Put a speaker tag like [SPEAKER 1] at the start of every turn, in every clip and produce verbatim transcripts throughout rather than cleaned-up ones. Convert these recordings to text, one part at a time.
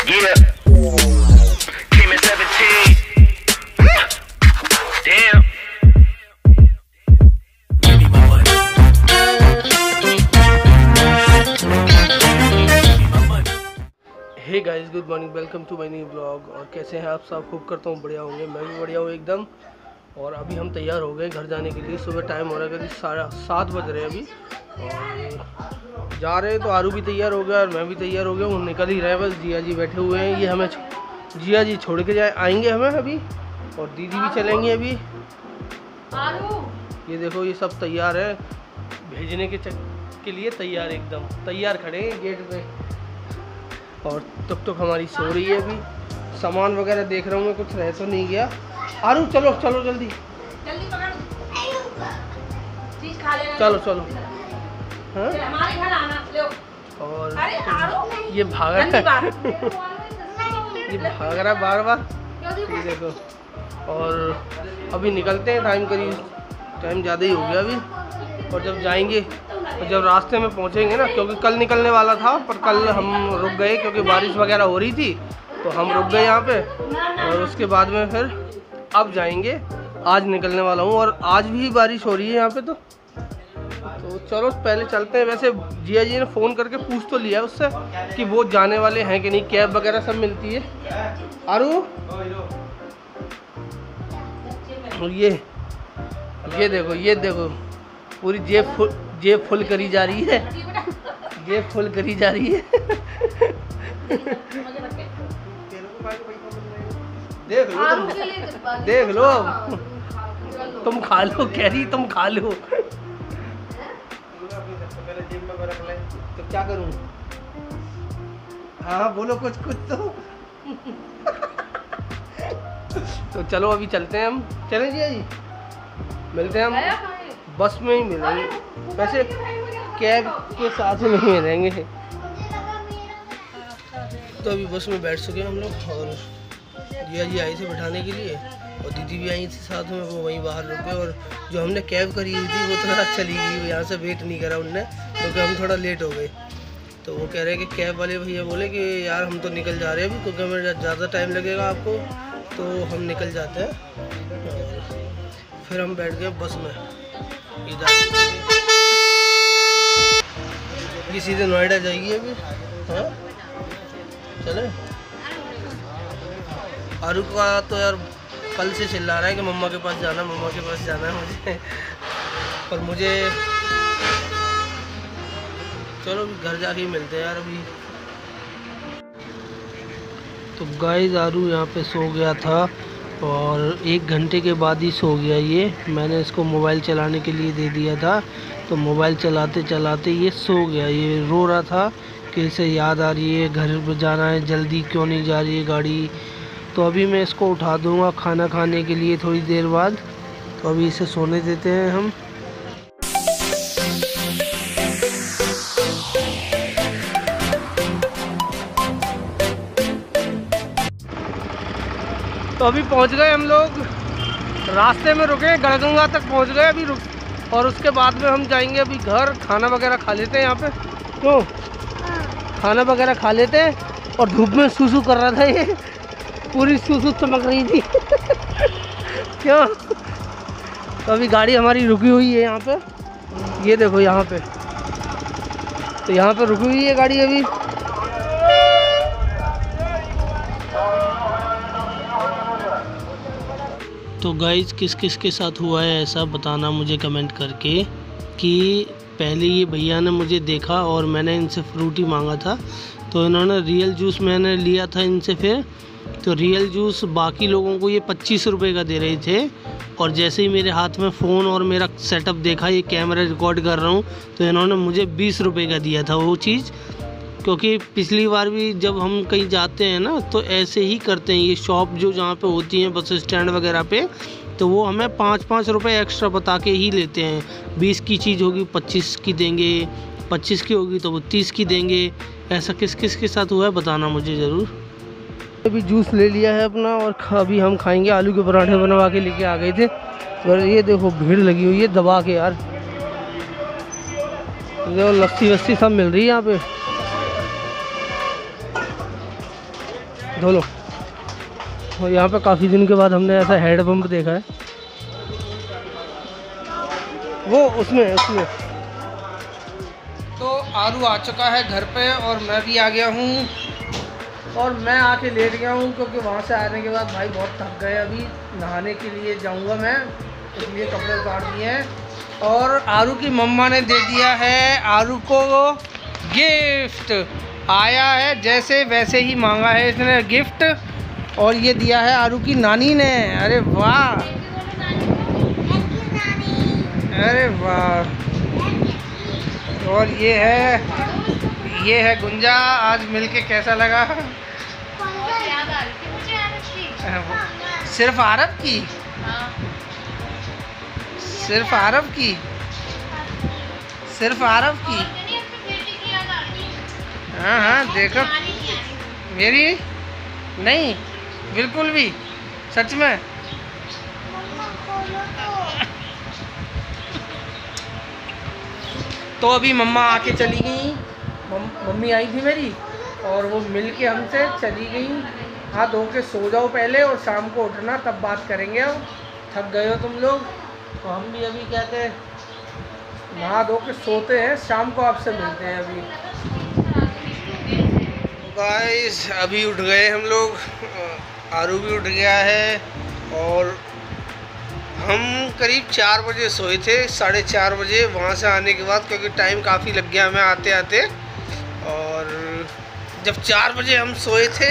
[SPEAKER 1] Yeah. Came at seventeen. Damn. Give me my money.
[SPEAKER 2] Hey guys, good morning, welcome to my new blog. और कैसे हैं आप सब? खूब करता हूँ बढ़िया होंगे। मैं भी बढ़िया हूँ एकदम। और अभी हम तैयार हो गए घर जाने के लिए। सुबह टाइम हो रहा है, करीब साढ़े सात बज रहे हैं अभी। और जा रहे हैं तो आरू भी तैयार हो गया और मैं भी तैयार हो गया हूँ। निकल ही रहे हैं, बस जिया जी बैठे हुए हैं। ये हमें जिया जी छोड़ के जाए आएंगे हमें अभी, और दीदी भी चलेंगे अभी। ये देखो, ये सब तैयार है भेजने के चक के लिए, तैयार एकदम तैयार खड़े हैं गेट पे। और टुक टुक हमारी सो रही है अभी। सामान वगैरह देख रहा हूँ मैं, कुछ रह तो नहीं गया। आरू चलो चलो जल्दी
[SPEAKER 3] जल्दी पकड़, चीज खा लेना।
[SPEAKER 2] चलो चलो। हाँ,
[SPEAKER 3] हमारे घर आना लो।
[SPEAKER 2] और
[SPEAKER 3] अरे आरू,
[SPEAKER 2] ये भाग रहा है ये भाग रहा है बार बार। ये देखो, और अभी निकलते हैं। टाइम करीब टाइम ज़्यादा ही हो गया अभी। और जब जाएंगे और जब रास्ते में पहुंचेंगे ना, क्योंकि कल निकलने वाला था पर कल हम रुक गए क्योंकि बारिश वगैरह हो रही थी, तो हम रुक गए यहाँ पे। और उसके बाद में फिर अब जाएंगे। आज निकलने वाला हूँ और आज भी बारिश हो रही है यहाँ पे। तो तो चलो पहले चलते हैं। वैसे जिया जी ने फ़ोन करके पूछ तो लिया उससे कि वो जाने वाले हैं कि नहीं, कैब वगैरह सब मिलती है। आरू, और ये ये देखो ये देखो पूरी जेब फुल जेब फुल करी जा रही है, जेब फुल करी जा रही है। देख लो तुम, देख लो, तुम खा लो, कह रही तुम खा लो। तो क्या करूं? हाँ बोलो कुछ कुछ तो। तो चलो अभी चलते हैं हम। चलें जी जी, मिलते हैं हम बस में ही मिलेंगे। वैसे कैब के साथ ही नहीं मिलेंगे। तो अभी बस में बैठ चुके हैं हम लोग। और जिया जी आई थी बैठाने के लिए और दीदी भी आई थी साथ में। वो वहीं बाहर रुक गए। और जो हमने कैब करी हुई थी वो थोड़ा चली गई, यहाँ से वेट नहीं करा उनने क्योंकि हम थोड़ा लेट हो गए। तो वो कह रहे हैं कि कैब वाले भैया बोले कि यार हम तो निकल जा रहे हैं अभी, क्योंकि हमें ज़्यादा टाइम लगेगा आपको, तो हम निकल जाते हैं। और फिर हम बैठ गए बस में। ये सीधे नोएडा जाएगी अभी। हाँ चले। आरू का तो यार कल से चिल्ला रहा है कि मम्मा के पास जाना, मम्मा के पास जाना है मुझे। पर मुझे चलो घर जाके ही मिलते हैं यार अभी। तो गाइस, आरू यहाँ पे सो गया था और एक घंटे के बाद ही सो गया ये। मैंने इसको मोबाइल चलाने के लिए दे दिया था, तो मोबाइल चलाते चलाते ये सो गया। ये रो रहा था कि इसे याद आ रही है, घर पर जाना है, जल्दी क्यों नहीं जा रही है गाड़ी। तो अभी मैं इसको उठा दूँगा खाना खाने के लिए थोड़ी देर बाद। तो अभी इसे सोने देते हैं हम। तो अभी पहुंच गए हम लोग, रास्ते में रुके, गढ़गंगा तक पहुंच गए अभी रुक। और उसके बाद में हम जाएंगे अभी घर। खाना वगैरह खा लेते हैं यहाँ पे, तो खाना वगैरह खा लेते हैं। और धूप में सूसू कर रहा था ये, पूरी सूसू चमक रही थी। क्यों? तो अभी गाड़ी हमारी रुकी हुई है यहाँ पे, ये देखो यहाँ पे। तो यहाँ पे रुकी हुई है गाड़ी अभी। तो गाइज, किस किस के साथ हुआ है ऐसा बताना मुझे कमेंट करके। कि पहले ये भैया ने मुझे देखा और मैंने इनसे फ्रूटी मांगा था, तो इन्होंने रियल जूस मैंने लिया था इनसे। फिर तो रियल जूस बाकी लोगों को ये पच्चीस रुपये का दे रहे थे। और जैसे ही मेरे हाथ में फ़ोन और मेरा सेटअप देखा, ये कैमरा रिकॉर्ड कर रहा हूँ, तो इन्होंने मुझे बीस रुपये का दिया था वो चीज़। क्योंकि पिछली बार भी जब हम कहीं जाते हैं ना, तो ऐसे ही करते हैं ये शॉप जो जहाँ पे होती हैं बस स्टैंड वगैरह पे, तो वो हमें पाँच पाँच रुपये एक्स्ट्रा बता के ही लेते हैं। बीस की चीज़ होगी पच्चीस की देंगे, पच्चीस की होगी तो वो तीस की देंगे। ऐसा किस किस के साथ हुआ है बताना मुझे ज़रूर। अभी जूस ले लिया है अपना और अभी हम खाएंगे। आलू के पराठे बनवा के लेके आ गए थे। और ये देखो भीड़ लगी हुई है दबा के यार। देखो लस्सी वस्सी सब मिल रही है यहाँ पे। धो लो। और यहाँ पे काफ़ी दिन के बाद हमने ऐसा हेड पंप देखा है, वो उसमें उसमें तो आरू आ चुका है घर पे और मैं भी आ गया हूँ और मैं आके लेट गया हूँ क्योंकि वहाँ से आने के बाद भाई बहुत थक गए। अभी नहाने के लिए जाऊँगा मैं, इसलिए कपड़े उतार दिए हैं। और आरू की मम्मा ने दे दिया है आरू को गिफ्ट, आया है जैसे वैसे ही मांगा है इसने गिफ्ट, और ये दिया है आरू की नानी ने। अरे वाह, अरे वाह। और ये है ये है गुंजा, आज मिलके कैसा लगा? सिर्फ आरब की सिर्फ आरब की सिर्फ आरब की हाँ हाँ देखो, मेरी नहीं बिल्कुल भी, सच में। तो अभी मम्मा आके चली गई, मम्मी आई थी मेरी और वो मिल के हमसे चली गई। हाँ धो के सो जाओ पहले और शाम को उठना, तब बात करेंगे। अब थक गए हो तुम लोग, तो हम भी अभी कहते हैं नहा धो के सोते हैं, शाम को आपसे मिलते हैं। अभी गाइस अभी उठ गए हम लोग, आरू भी उठ गया है और हम करीब चार बजे सोए थे, साढ़े चार बजे वहाँ से आने के बाद, क्योंकि टाइम काफ़ी लग गया हमें आते आते। और जब चार बजे हम सोए थे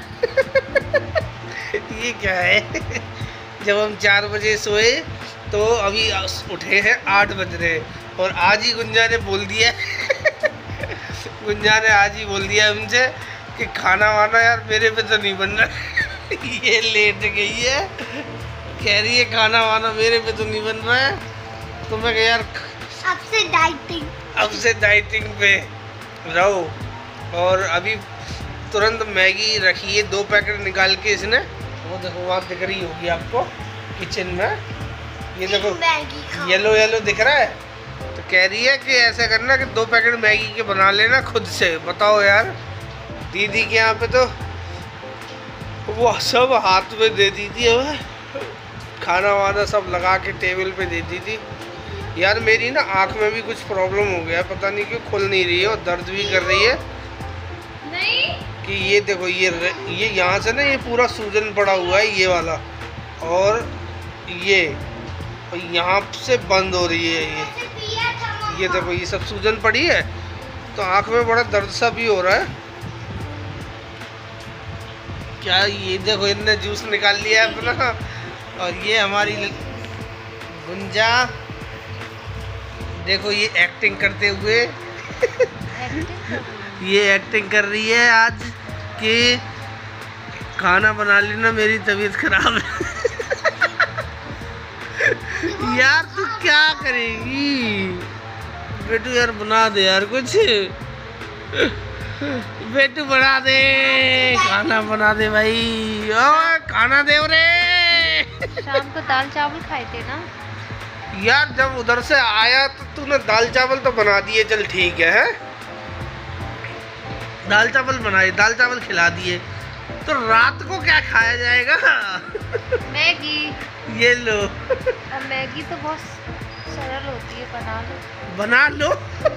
[SPEAKER 2] ये क्या है जब हम चार बजे सोए तो अभी उठे हैं आठ बज रहे, और आज ही गुंजा ने बोल दिया गुंजा ने आज ही बोल दिया हमसे कि खाना वाना यार मेरे पे तो नहीं बन रहा ये लेट गई है, कह रही है खाना वाना मेरे पे तो नहीं बन रहा है। तो मैं कह यार
[SPEAKER 4] अब से डाइटिंग
[SPEAKER 2] अब से डाइटिंग पे रहो। और अभी तुरंत मैगी रखी है, दो पैकेट निकाल के इसने, वो देखो वहाँ दिख रही होगी आपको किचन में, ये देखो येलो येलो दिख रहा है। तो कह रही है कि ऐसा करना कि दो पैकेट मैगी के बना लेना खुद से। बताओ यार, दीदी के यहाँ पे तो वो सब हाथ में दे दी थी, हमें खाना वाना सब लगा के टेबल पे दे दी थी। यार मेरी ना आँख में भी कुछ प्रॉब्लम हो गया, पता नहीं क्यों खुल नहीं रही है और दर्द भी कर रही है।
[SPEAKER 3] नहीं
[SPEAKER 2] कि ये देखो ये ये यहाँ से ना ये पूरा सूजन पड़ा हुआ है ये वाला, और ये और यहाँ से बंद हो रही है ये ये देखो ये सब सूजन पड़ी है, तो आँख में बड़ा दर्द सा भी हो रहा है। क्या ये देखो इनने जूस निकाल लिया है अपना, और ये हमारी गुंजा देखो ये एक्टिंग करते हुए ये एक्टिंग कर रही है आज कि खाना बना लेना मेरी तबीयत खराब है यार तू क्या करेगी बेटू, यार बना दे यार कुछ, बेटू बना दे, खाना बना दे भाई, ओ खाना दे रे।
[SPEAKER 4] शाम को दाल चावल खाए थे ना
[SPEAKER 2] यार, जब उधर से आया तो तूने दाल चावल तो बना दिए, चल ठीक है, है? दाल चावल बनाए, दाल चावल खिला दिए, तो रात को क्या खाया जाएगा?
[SPEAKER 4] मैगी।
[SPEAKER 2] ये लो।
[SPEAKER 4] और मैगी तो बहुत सरल होती है, बना लो
[SPEAKER 2] बना लो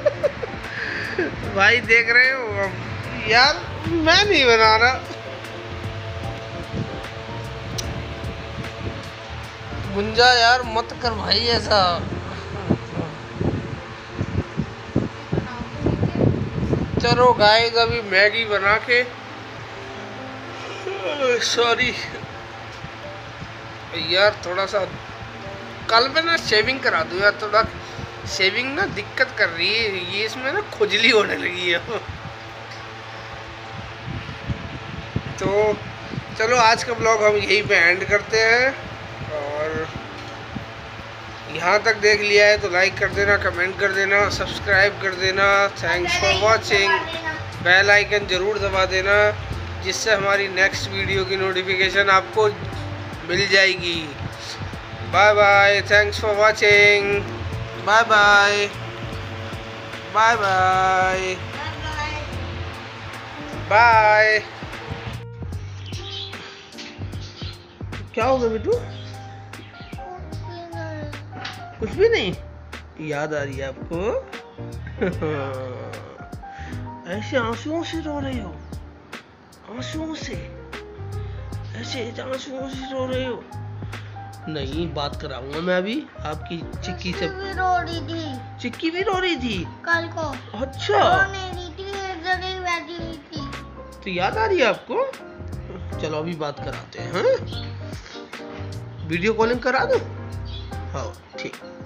[SPEAKER 2] भाई देख रहे हो यार, मैं नहीं बना रहा। गुंजा यार मत कर भाई ऐसा। चलो गाइस अभी मैगी बना के, सॉरी यार थोड़ा सा कल पे ना शेविंग करा दूँ यार, थोड़ा शेविंग ना दिक्कत कर रही है, ये इसमें ना खुजली होने लगी है तो चलो आज का ब्लॉग हम यहीं पे एंड करते हैं, और यहाँ तक देख लिया है तो लाइक कर देना, कमेंट कर देना, सब्सक्राइब कर देना। Thanks for watching. Bell icon ज़रूर दबा देना जिससे हमारी नेक्स्ट वीडियो की नोटिफिकेशन आपको मिल जाएगी। Bye bye, thanks for watching, bye bye, bye bye, bye. क्या होगा बेटू? कुछ भी नहीं? याद आ रही है आपको? ऐसे आंसुओं से रो रही हो? आंसुओं से? ऐसे आंसुओं से रो रही हो? नहीं, बात कराऊंगा मैं अभी आपकी चिक्की से।
[SPEAKER 4] भी रो रही थी।
[SPEAKER 2] चिक्की भी रो रही थी
[SPEAKER 4] कल को।
[SPEAKER 2] अच्छा,
[SPEAKER 4] रो नहीं रही थी, एक जगह बैठी हुई थी।
[SPEAKER 2] तो याद आ रही है आपको? चलो अभी बात कराते हैं। हाँ, वीडियो कॉलिंग करा दो। हाँ ठीक।